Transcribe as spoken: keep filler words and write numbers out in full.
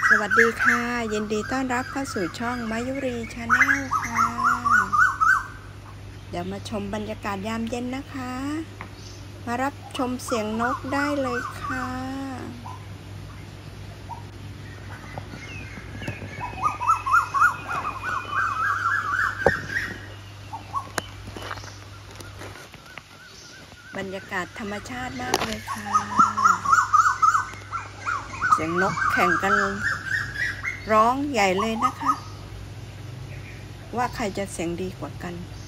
สวัสดีค่ะยินดีต้อนรับเข้าสู่ช่องมายุรีชาแนลค่ะเดี๋ยวมาชมบรรยากาศยามเย็นนะคะมารับชมเสียงนกได้เลยค่ะบรรยากาศธรรมชาติมากเลยค่ะเสียงนกแข่งกันร้องใหญ่เลยนะคะว่าใครจะเสียงดีกว่ากัน